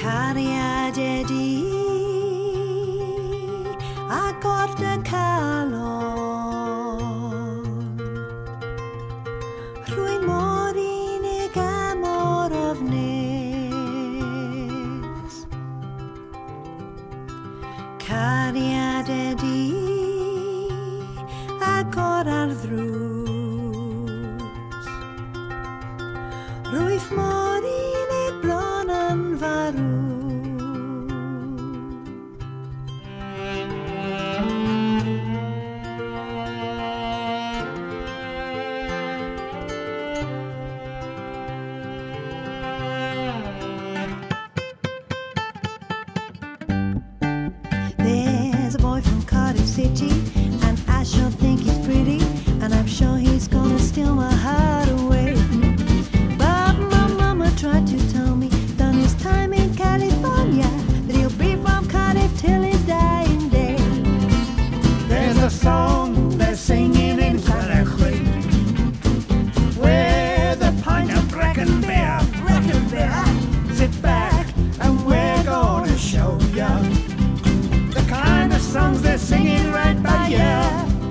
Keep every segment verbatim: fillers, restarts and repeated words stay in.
Cariad di accorda calon Rui morine gamorovnes Cariad di accorda drus Rui morine blonan varu There's a boy from Cardiff City, and I sure think he's pretty, and I'm sure he's gonna steal my heart away. But my mama tried to tell me, done his time in California, that he'll be from Cardiff till his dying day. There's a song they're singing in Cardiff, with a pint of Brecon beer, Brecon beer. Sit back and we're gonna show ya the kind of songs they're singing right by ya.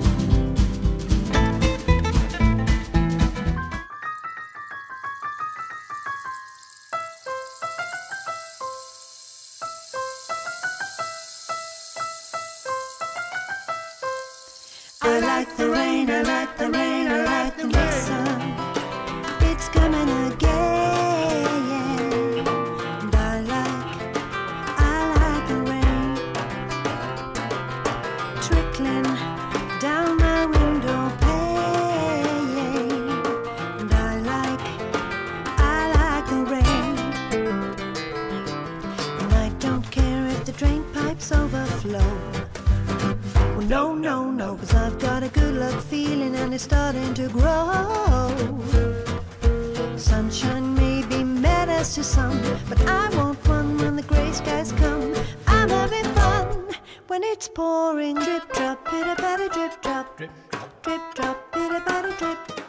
I like the rain, I like the rain, I like the sun. It's coming again. And I like, I like the rain trickling down my window pane. And I like, I like the rain. And I don't care if the drain pipes overflow. Well, no, no, no, 'cause I've got a good luck feeling and it's starting to grow. Sunshine may be matters to some, but I won't run when the grey skies come. I'm having fun when it's pouring. Drip, drop, pitter, patter, drip, drop. Drip, drop, drip, drop, pitter, patter, drip, drip.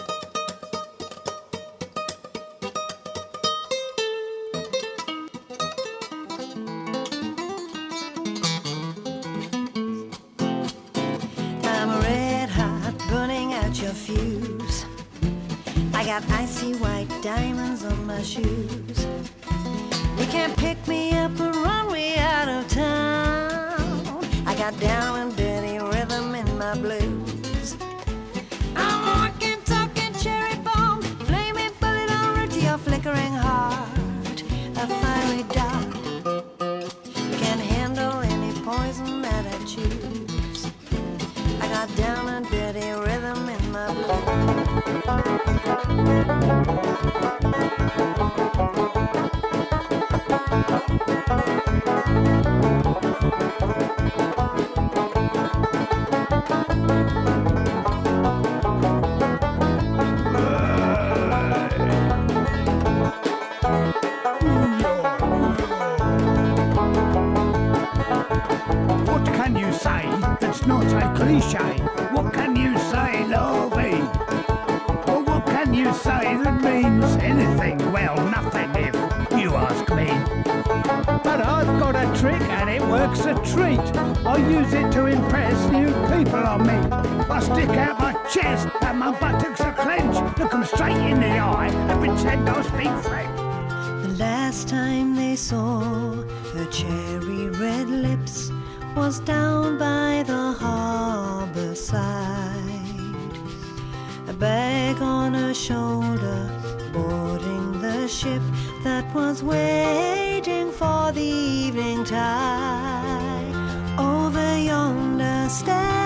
I'm red hot, burning out your fuse. I got icy white diamonds on my shoes. You can't pick me up and run me out of town. I got down and dirty rhythm in my blues. I'm walking, talking cherry bomb, flaming bullet en route to your flickering heart. A fiery dart. You can't handle any poison that I choose. I got down and dirty rhythm in my blues. What can you say that's not a cliche? What can you say, lovey? Or what can you say that means anything? Well, nothing if you ask me. But I've got a trick and it works a treat. I use it to impress new people on me. I stick out my chest and my buttocks are clenched. Look 'em straight in the eye and pretend I speak French. The last time they saw her cherry red lips was down by the harbor side. A bag on her shoulder, boarding the ship that was waiting for the evening tide. Over yonder stand